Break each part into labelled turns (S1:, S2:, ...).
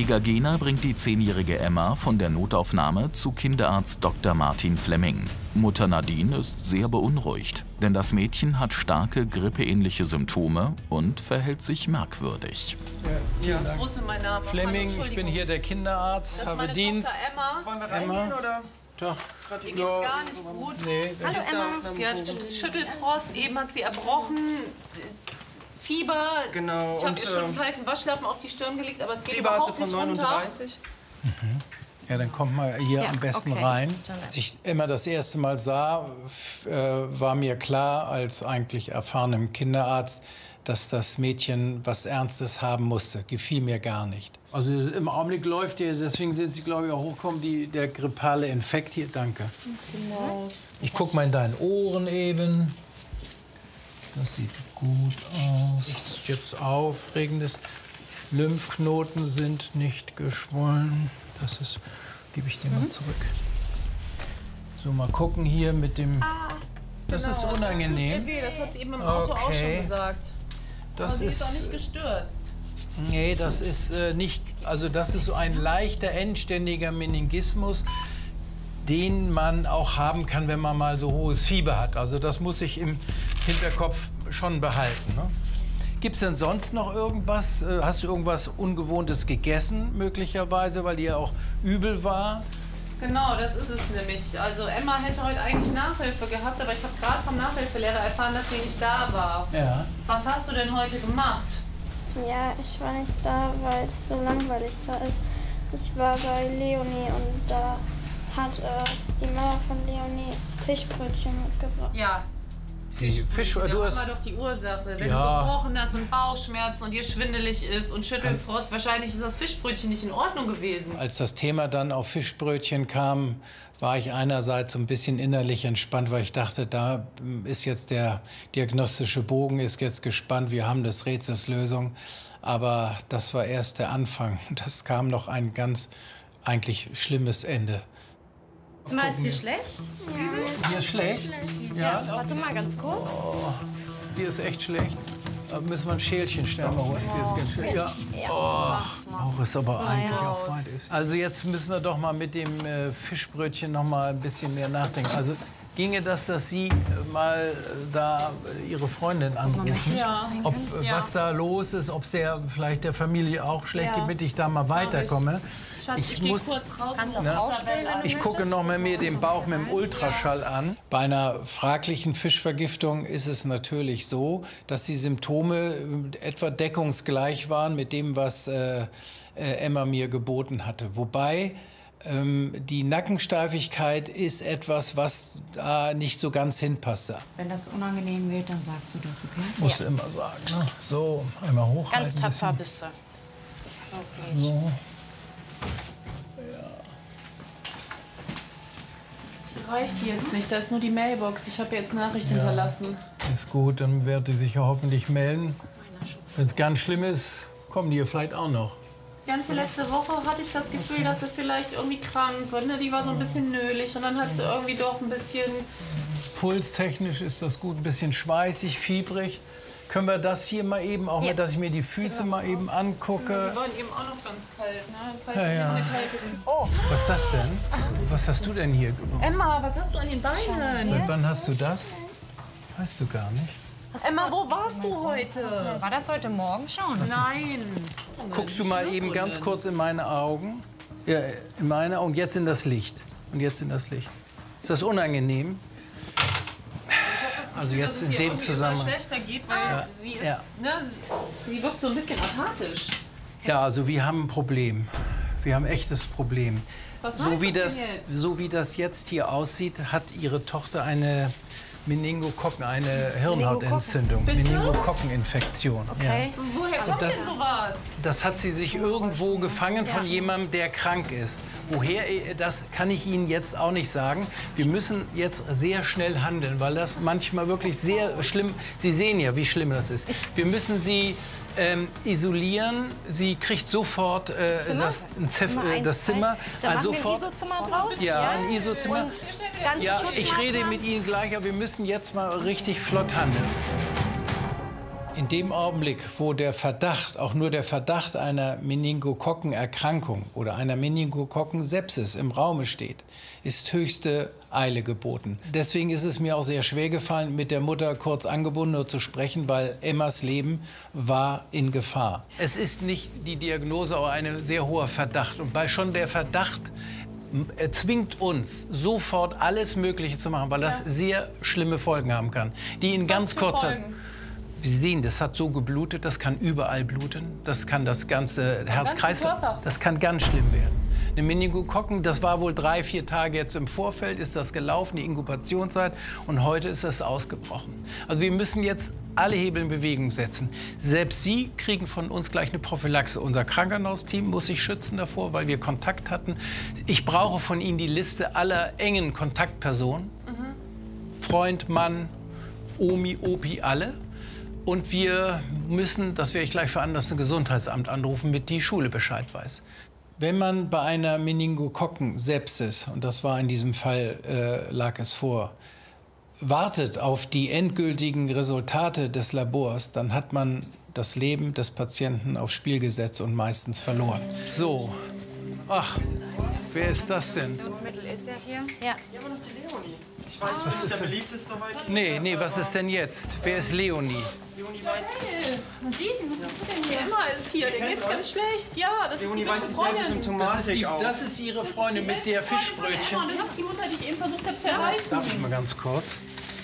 S1: Egagena bringt die 10-jährige Emma von der Notaufnahme zu Kinderarzt Dr. Martin Flemming. Mutter Nadine ist sehr beunruhigt, denn das Mädchen hat starke grippeähnliche Symptome und verhält sich merkwürdig.
S2: Ja. Wo ist mein Name?
S3: Flemming, ich bin hier der Kinderarzt,
S2: das ist
S3: habe
S2: meine
S3: Dienst.
S2: Tochter Emma.
S4: Wollen wir reingehen, oder?
S3: Doch.
S2: Ihr geht's gar nicht gut.
S3: Nee.
S2: Hallo Emma. Sie hat Schüttelfrost, eben hat sie erbrochen. Fieber.
S4: Genau.
S2: Ich habe ihr schon einen kalten Waschlappen auf die Stirn gelegt, aber es geht
S4: Fieber hat
S2: überhaupt
S4: sie
S2: nicht
S4: von
S2: runter.
S4: 39.
S3: Ja, dann kommt mal hier am besten rein. Als ich Emma das erste Mal sah, war mir klar, als eigentlich erfahrenem Kinderarzt, dass das Mädchen was Ernstes haben musste. Gefiel mir gar nicht. Also im Augenblick läuft hier, deswegen sind Sie, glaube ich, auch hochgekommen, der grippale Infekt hier. Danke.
S2: Genau.
S3: Ich gucke mal in deinen Ohren eben. Das sieht gut aus. Nichts jetzt Aufregendes. Lymphknoten sind nicht geschwollen. Das ist, gebe ich dir mal zurück. So, mal gucken hier mit dem... Das ist unangenehm.
S2: Das hat sie eben im Auto auch schon gesagt.
S3: Das
S2: Aber sie ist auch nicht gestürzt.
S3: Nee, das ist nicht... Also das ist so ein leichter, endständiger Meningismus, den man auch haben kann, wenn man mal so hohes Fieber hat. Also das muss ich im Hinterkopf schon behalten. Ne? Gibt es denn sonst noch irgendwas? Hast du irgendwas Ungewohntes gegessen, möglicherweise, weil dir auch übel war?
S2: Genau, das ist es nämlich. Also Emma hätte heute eigentlich Nachhilfe gehabt, aber ich habe gerade vom Nachhilfelehrer erfahren, dass sie nicht da war.
S3: Ja.
S2: Was hast du denn heute gemacht?
S5: Ja, ich war nicht da, weil es so langweilig da ist. Ich war bei Leonie und da hat die Mama von Leonie Fischbrötchen mitgebracht.
S2: Ja.
S3: Fisch,
S2: Da
S3: du
S2: haben
S3: hast...
S2: wir doch die Ursache. Wenn
S3: Ja.
S2: du gebrochen hast und Bauchschmerzen und dir schwindelig ist und Schüttelfrost, wahrscheinlich ist das Fischbrötchen nicht in Ordnung gewesen.
S3: Als das Thema dann auf Fischbrötchen kam, war ich einerseits so ein bisschen innerlich entspannt, weil ich dachte, da ist jetzt der diagnostische Bogen, ist jetzt gespannt, wir haben des Rätsels Lösung. Aber das war erst der Anfang. Das kam noch ein ganz eigentlich schlimmes Ende.
S6: Emma, ist dir schlecht?
S3: Dir ist schlecht? Ja.
S6: Warte mal ganz kurz.
S3: Oh, dir ist echt schlecht. Da müssen wir ein Schälchen schnell mal holen. Dir ist ganz schlecht. Ja. Oh, auch ist aber eigentlich auch weit. Also jetzt müssen wir doch mal mit dem Fischbrötchen noch mal ein bisschen mehr nachdenken. Also ginge das, dass Sie mal da Ihre Freundin anrufen?
S2: Ja.
S3: Ob, was da los ist, ob es vielleicht der Familie auch schlecht
S2: Ja.
S3: geht, damit ich da mal weiterkomme.
S2: Schatz, ich gehe kurz raus.
S6: Kannst du
S2: und
S6: auch ausspielen, wenn du
S3: Ich gucke noch mal mir den Bauch mit dem Ultraschall an. Bei einer fraglichen Fischvergiftung ist es natürlich so, dass die Symptome etwa deckungsgleich waren mit dem, was Emma mir geboten hatte. Wobei die Nackensteifigkeit ist etwas, was da nicht so ganz hinpasst.
S6: Wenn das unangenehm wird, dann sagst du das, okay?
S3: Musst du immer sagen. Ne? So, einmal hochhalten.
S6: Ganz tapfer
S3: ein
S6: bist du. Das
S3: bisschen. So.
S2: Die reicht die jetzt nicht, da ist nur die Mailbox. Ich habe jetzt Nachricht hinterlassen.
S3: Ist gut, dann wird die sich ja hoffentlich melden. Wenn es ganz schlimm ist, kommen die ja vielleicht auch noch.
S2: Die ganze letzte Woche hatte ich das Gefühl, dass sie vielleicht irgendwie krank wird. Ne? Die war so ein bisschen nölig und dann hat sie irgendwie doch ein bisschen...
S3: Pulstechnisch ist das gut, ein bisschen schweißig, fiebrig. Können wir das hier mal eben, auch mal, dass ich mir die Füße mal eben angucke?
S2: Die waren eben auch noch ganz kalt, ne?
S3: Ja.
S2: Eine kalte Oh,
S3: Was ist das denn? Was hast du denn hier?
S2: Emma, was hast du an den Beinen?
S3: Seit wann hast du das? Weißt du gar nicht.
S2: Emma, wo warst du heute?
S6: War das heute Morgen schon?
S2: Nein.
S3: Guckst du mal eben ganz kurz in meine Augen? Ja, in meine Augen. Jetzt in das Licht. Und jetzt in das Licht. Ist das unangenehm? Also jetzt
S2: dass es
S3: in
S2: ihr
S3: dem
S2: irgendwie
S3: Zusammenhang.
S2: immer schlechter geht, weil sie ist,
S3: Ja.
S2: ne, sie wirkt so ein bisschen apathisch.
S3: Ja, also wir haben ein Problem. Wir haben ein echtes Problem.
S2: Was heißt das denn jetzt?
S3: So wie das jetzt hier aussieht, hat Ihre Tochter eine Meningokokken, eine Hirnhautentzündung,
S2: Bitte?
S3: Meningokokkeninfektion.
S6: Okay.
S2: Woher kommt denn sowas?
S3: Das hat sie sich irgendwo gefangen von jemandem, der krank ist. Woher, das kann ich Ihnen jetzt auch nicht sagen. Wir müssen jetzt sehr schnell handeln, weil das manchmal wirklich sehr schlimm, Sie sehen ja, wie schlimm das ist. Wir müssen sie isolieren. Sie kriegt sofort das Zimmer.
S6: Da machen
S3: sofort.
S6: wir ein ISO-Zimmer draus.
S3: Ja, ein ISO-Zimmer.
S6: Ganze
S3: Ja, ich rede
S6: Schutzmaßnahmen.
S3: mit Ihnen gleich, aber wir müssen jetzt mal richtig flott handeln. In dem Augenblick, wo der Verdacht, auch nur der Verdacht einer Meningokokkenerkrankung oder einer Meningokokken-Sepsis im Raume steht, ist höchste Eile geboten. Deswegen ist es mir auch sehr schwer gefallen, mit der Mutter kurz angebunden nur zu sprechen, weil Emmas Leben war in Gefahr. Es ist nicht die Diagnose, aber ein sehr hoher Verdacht. Und schon der Verdacht zwingt uns, sofort alles Mögliche zu machen, weil das sehr schlimme Folgen haben kann, die in ganz kurzer... Sie sehen, das hat so geblutet, das kann überall bluten, das kann das ganze Herz-Kreislauf, das kann ganz schlimm werden. Eine Meningokokken, das war wohl 3, 4 Tage jetzt im Vorfeld, ist das gelaufen, die Inkubationszeit, und heute ist das ausgebrochen. Also wir müssen jetzt alle Hebel in Bewegung setzen. Selbst Sie kriegen von uns gleich eine Prophylaxe. Unser Krankenhausteam muss sich schützen davor, weil wir Kontakt hatten. Ich brauche von Ihnen die Liste aller engen Kontaktpersonen. Freund, Mann, Omi, Opi, alle. Und wir müssen, das werde ich gleich veranlassen, das Gesundheitsamt anrufen, damit die Schule Bescheid weiß. Wenn man bei einer Meningokokken-Sepsis, und das war in diesem Fall, lag es vor, wartet auf die endgültigen Resultate des Labors, dann hat man das Leben des Patienten aufs Spiel gesetzt und meistens verloren. So, ach, wer ist das denn?
S6: Mittel ist er hier?
S5: Ja.
S4: Ich weiß, was ist der beliebteste heute?
S3: Nee, was ist denn jetzt? Wer ist Leonie?
S4: Leonie weiß es.
S2: Nadine, was machst du denn hier? Emma ist hier, der geht's ganz schlecht. Ja, das ist die
S4: Leonie weiß
S2: beste
S4: dieselbe
S2: Freundin.
S4: Symptomatik auch.
S3: Das ist ihre Freundin mit der Fischbrötchen.
S2: Und das ist die Mutter, die ich eben versucht habe zu erreichen.
S3: Darf ich mal ganz kurz?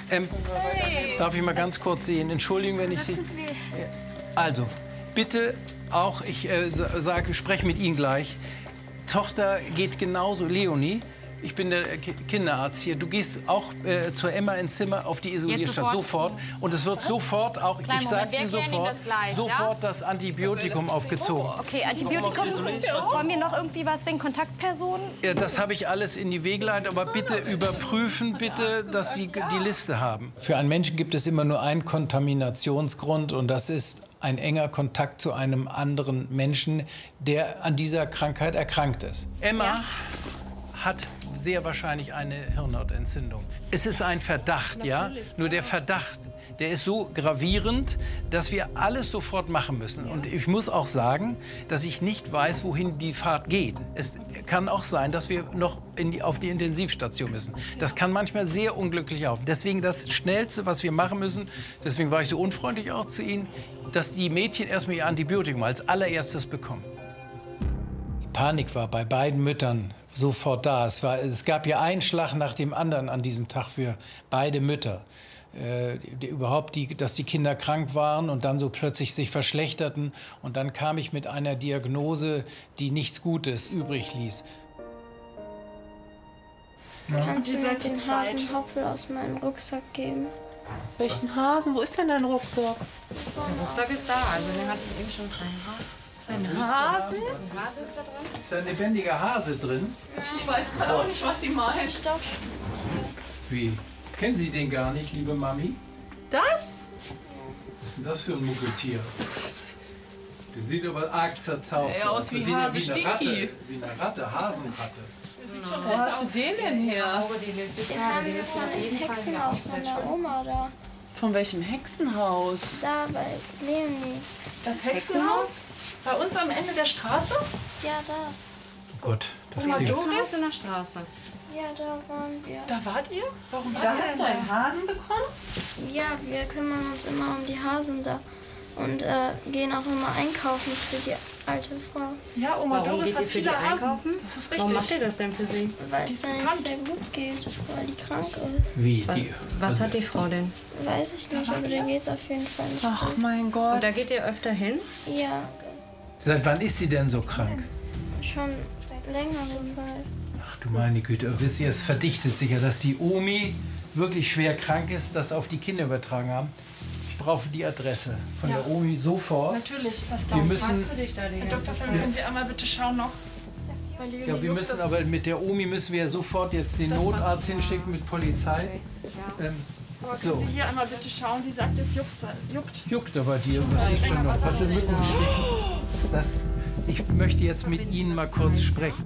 S3: Darf ich mal ganz kurz sehen? Entschuldigung, wenn ich Sie... Also, bitte auch, ich spreche mit Ihnen gleich. Tochter geht genauso, Leonie. Ich bin der Kinderarzt hier. Du gehst auch zur Emma ins Zimmer auf die Isolierstation. Sofort. Und es wird sofort auch,
S6: Kleinen
S3: ich sag's
S6: Moment,
S3: Ihnen
S6: wir erklären
S3: sofort,
S6: Ihnen das gleich,
S3: sofort das Antibiotikum aufgezogen.
S6: Okay, Antibiotikum. Wollen wir noch irgendwie was wegen Kontaktpersonen?
S3: Ja, das habe ich alles in die Wege geleitet, aber bitte überprüfen, bitte, dass Sie die Liste haben. Für einen Menschen gibt es immer nur einen Kontaminationsgrund, und das ist ein enger Kontakt zu einem anderen Menschen, der an dieser Krankheit erkrankt ist. Emma hat sehr wahrscheinlich eine Hirnhautentzündung. Es ist ein Verdacht, ja? Nur der Verdacht, der ist so gravierend, dass wir alles sofort machen müssen. Und ich muss auch sagen, dass ich nicht weiß, wohin die Fahrt geht. Es kann auch sein, dass wir noch auf die Intensivstation müssen. Das kann manchmal sehr unglücklich laufen. Deswegen das Schnellste, was wir machen müssen, deswegen war ich so unfreundlich auch zu Ihnen, dass die Mädchen erstmal ihr Antibiotikum als allererstes bekommen. Die Panik war bei beiden Müttern sofort da. Es gab ja einen Schlag nach dem anderen an diesem Tag für beide Mütter. Dass die Kinder krank waren und dann so plötzlich sich verschlechterten. Und dann kam ich mit einer Diagnose, die nichts Gutes übrig ließ.
S5: Kannst du mir den Hasenhoppel aus meinem Rucksack geben?
S2: Welchen Hasen? Wo ist denn dein Rucksack?
S6: Der Rucksack ist da, also den hat sie eben schon drin.
S2: Ein Hasen?
S6: Was ist da drin?
S3: Ist ein lebendiger Hase drin?
S2: Ich weiß gerade auch nicht, was sie meint.
S3: Wie? Kennen Sie den gar nicht, liebe Mami?
S2: Das?
S3: Was ist denn das für ein Muckeltier? Der sieht aber arg zerzaust
S2: Ja, aus wie Hase Stinky.
S3: Wie eine Ratte, Hasenratte.
S2: Wo hast du den denn her?
S5: Den haben wir von dem Hexenhaus meiner Oma da.
S2: Von welchem Hexenhaus?
S5: Da bei Leonie.
S2: Das Hexenhaus? Bei uns am Ende der Straße?
S5: Ja, das.
S3: Oh Gott, das
S2: Oma
S3: klingt...
S2: Doris?
S6: in der Straße.
S5: Ja, da waren wir.
S2: Da wart ihr? Warum wart ihr hast du einen Hasen bekommen?
S5: Ja, wir kümmern uns immer um die Hasen da. Und gehen auch immer einkaufen für die alte Frau.
S2: Ja, Oma
S6: Warum
S2: Doris
S6: geht
S2: hat
S6: ihr für die
S2: viele Hasen.
S6: einkaufen?
S2: Das ist richtig.
S6: Warum macht ihr das denn für sie?
S5: Weil es da nicht sehr gut geht, weil die krank ist.
S3: Wie? Die,
S6: Was hat die Frau denn?
S5: Weiß ich nicht, aber der geht's auf jeden Fall nicht
S2: Ach
S5: gut.
S2: mein Gott.
S6: Und da geht ihr öfter hin?
S5: Ja,
S3: Seit wann ist sie denn so krank?
S5: schon längere Zeit.
S3: Ach du meine Güte, wisst ihr, es verdichtet sich ja, dass die Omi wirklich schwer krank ist, das auf die Kinder übertragen haben. Ich brauche die Adresse von der Omi sofort.
S7: Natürlich, was
S3: Wir
S7: glauben
S3: müssen,
S7: Herr Dr. Flemming, können Sie einmal bitte schauen noch?
S3: ja, wir müssen aber mit der Omi müssen wir sofort jetzt den Notarzt hinschicken mit Polizei.
S7: Aber können Sie hier einmal bitte schauen? Sie sagt, es juckt.
S3: Juckt aber dir, was ist denn noch? Hast du Mückenstichen? Was ist das? Ich möchte jetzt mit Ihnen mal kurz sprechen.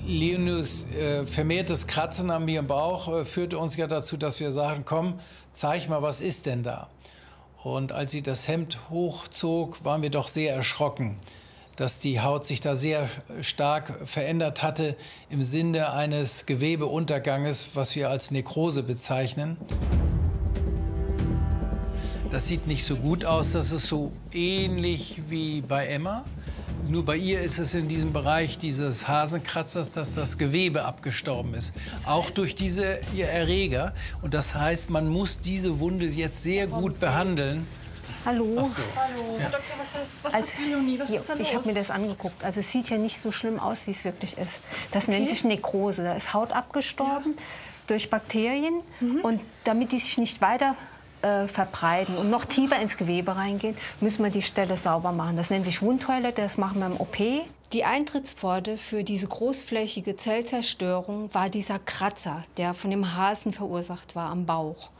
S3: Leonies vermehrtes Kratzen an mir im Bauch führte uns ja dazu, dass wir sagten, komm, zeig mal, was ist denn da? Und als sie das Hemd hochzog, waren wir doch sehr erschrocken, dass die Haut sich da sehr stark verändert hatte im Sinne eines Gewebeunterganges, was wir als Nekrose bezeichnen. Das sieht nicht so gut aus, das ist so ähnlich wie bei Emma. Nur bei ihr ist es in diesem Bereich dieses Hasenkratzers, dass das Gewebe abgestorben ist. Auch durch ihr Erreger. Und das heißt, man muss diese Wunde jetzt sehr gut behandeln.
S6: Hallo.
S7: So. Hallo, Herr Doktor, was hat Leonie? Was ist da los?
S6: Ich habe mir das angeguckt. Also es sieht ja nicht so schlimm aus, wie es wirklich ist. Das nennt sich Nekrose. Da ist Haut abgestorben durch Bakterien. Und damit die sich nicht weiter verbreiten und noch tiefer ins Gewebe reingehen, müssen wir die Stelle sauber machen. Das nennt sich Wundtoilette, das machen wir im OP.
S8: Die Eintrittspforte für diese großflächige Zellzerstörung war dieser Kratzer, der von dem Hasen verursacht war am Bauch.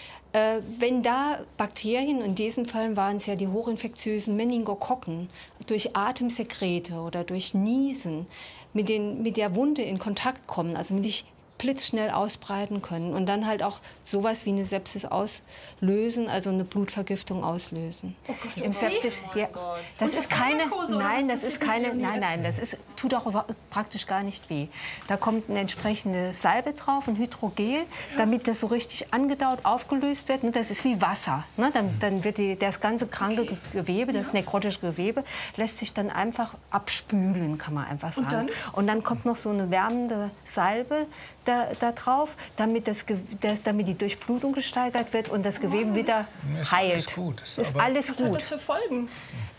S8: Wenn da Bakterien, in diesem Fall waren es ja die hochinfektiösen Meningokokken, durch Atemsekrete oder durch Niesen mit der Wunde in Kontakt kommen, also mit sich blitzschnell ausbreiten können und dann halt auch sowas wie eine Sepsis auslösen, also eine Blutvergiftung auslösen.
S6: Oh Gott, im Septisch, ja, das ist keine, nein, das ist keine, nein, das ist, tut auch praktisch gar nicht weh. Da kommt eine entsprechende Salbe drauf, ein Hydrogel, damit das so richtig angedauert, aufgelöst wird. Das ist wie Wasser. Ne? Dann wird das ganze kranke Gewebe, das nekrotische Gewebe, lässt sich dann einfach abspülen, kann man einfach sagen. Und dann kommt noch so eine wärmende Salbe da drauf, damit die Durchblutung gesteigert wird und das Gewebe wieder heilt. Ist alles gut.
S7: Was hat das für Folgen?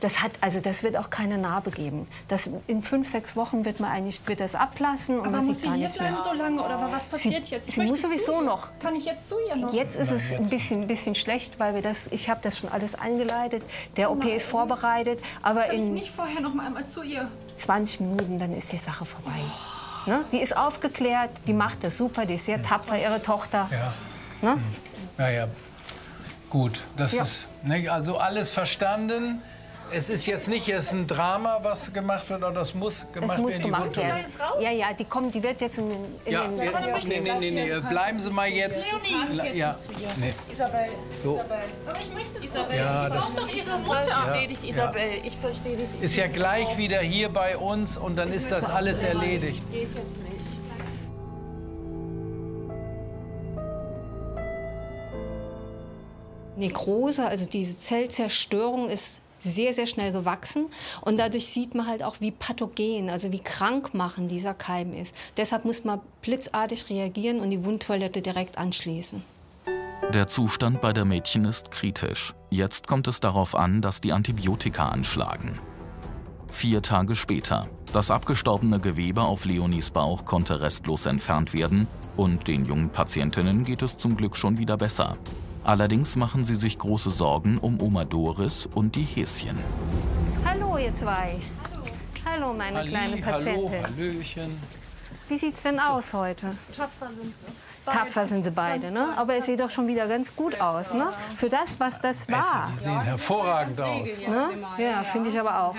S6: Das wird auch keine Narbe geben. In 5, 6 Wochen wird das ablassen. Und
S7: aber muss sie hier bleiben so lange oder was passiert jetzt?
S6: Sie muss sowieso noch.
S7: Kann ich jetzt zu ihr noch?
S6: Jetzt ist es ein bisschen schlecht, weil ich habe das schon alles eingeleitet. Der OP ist vorbereitet. Aber
S7: kann ich nicht vorher noch mal einmal zu ihr?
S6: 20 Minuten, dann ist die Sache vorbei. Ne? Die ist aufgeklärt, die macht das super, die ist sehr tapfer, ihre Tochter.
S3: Ja.
S6: Ne?
S3: Ja, gut. Das ist also alles verstanden. Es ist jetzt nicht ein Drama, was gemacht wird, oder das muss gemacht werden.
S6: Gemacht werden. Ja, die wird jetzt in den...
S3: Nee, bleiben Sie mal jetzt. Ja. Nee.
S7: Isabel.
S3: So.
S7: Aber ich möchte Isabel.
S3: Ja,
S7: ich brauche doch Ihre Mutter. Ich verstehe dich, Isabel. Ich verstehe dich.
S3: Ist ja gleich wieder hier bei uns und dann ist das alles erledigt.
S7: Geht jetzt nicht.
S8: Nekrose, also diese Zellzerstörung, ist sehr, sehr schnell gewachsen. Und dadurch sieht man halt auch, wie pathogen, also wie krankmachend dieser Keim ist. Deshalb muss man blitzartig reagieren und die Wundtoilette direkt anschließen.
S1: Der Zustand bei der Mädchen ist kritisch. Jetzt kommt es darauf an, dass die Antibiotika anschlagen. 4 Tage später. Das abgestorbene Gewebe auf Leonies Bauch konnte restlos entfernt werden und den jungen Patientinnen geht es zum Glück schon wieder besser. Allerdings machen sie sich große Sorgen um Oma Doris und die Häschen.
S6: Hallo, ihr zwei. Hallo, meine kleine Patientin.
S3: Hallo, Hallöchen.
S6: Wie sieht's denn aus heute?
S7: Tapfer sind sie.
S6: Tapfer sind sie beide, ne? Aber es sieht doch schon wieder ganz gut aus, ne? Für das, was das war.
S3: Die sehen hervorragend aus.
S6: Ne? Ja, finde ich aber auch.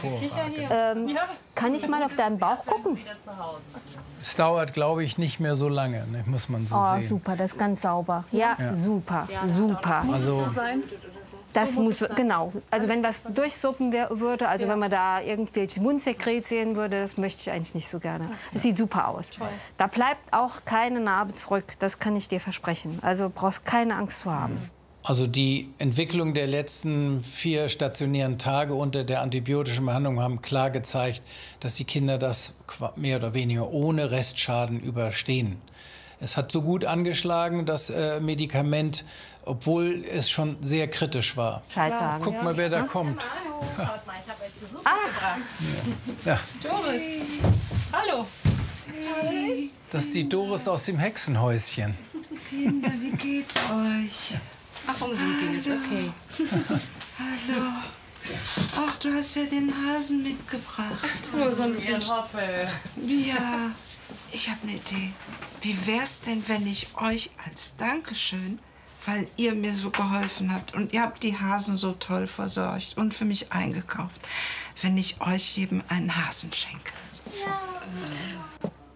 S6: Kann ich mal auf deinen Bauch gucken?
S3: Es dauert, glaube ich, nicht mehr so lange, ne? Muss man so sehen.
S6: Super, das ist ganz sauber. Ja, super, super.
S3: Also,
S6: das muss, genau. Also wenn was durchsuppen würde, also wenn man da irgendwelche Mundsekret sehen würde, das möchte ich eigentlich nicht so gerne. Es sieht super aus. Da bleibt auch keine Narbe zurück, das kann ich dir versprechen. Also brauchst keine Angst zu haben.
S3: Also die Entwicklung der letzten 4 stationären Tage unter der antibiotischen Behandlung haben klar gezeigt, dass die Kinder das mehr oder weniger ohne Restschaden überstehen. Es hat so gut angeschlagen, das Medikament, obwohl es schon sehr kritisch war.
S6: Sagen.
S3: Guck mal, wer da kommt.
S7: Hallo, schaut mal, ich habe euch Besuch gebracht.
S3: Ja.
S7: Doris. Hallo.
S3: Das ist die Doris aus dem Hexenhäuschen.
S9: Kinder, wie geht's euch?
S8: Ach, um sie ging es, okay.
S9: Hallo. Ach, du hast ja den Hasen mitgebracht.
S8: Nur so ein bisschen.
S9: Ja, ich habe eine Idee. Wie wär's denn, wenn ich euch als Dankeschön, weil ihr mir so geholfen habt und ihr habt die Hasen so toll versorgt und für mich eingekauft, wenn ich euch jedem einen Hasen schenke?
S7: Ja.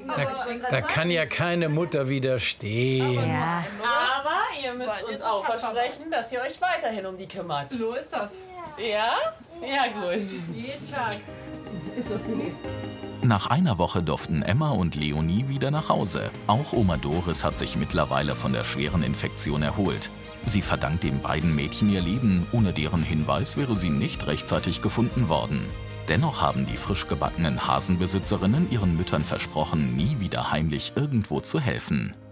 S3: Da kann ja keine Mutter widerstehen.
S2: Ja. Aber ihr müsst uns auch versprechen, dass ihr euch weiterhin um die kümmert.
S7: So ist das.
S2: Ja? Ja, gut.
S7: Jeden Tag.
S2: Ist okay.
S1: Nach einer Woche durften Emma und Leonie wieder nach Hause. Auch Oma Doris hat sich mittlerweile von der schweren Infektion erholt. Sie verdankt den beiden Mädchen ihr Leben. Ohne deren Hinweis wäre sie nicht rechtzeitig gefunden worden. Dennoch haben die frisch gebackenen Hasenbesitzerinnen ihren Müttern versprochen, nie wieder heimlich irgendwo zu helfen.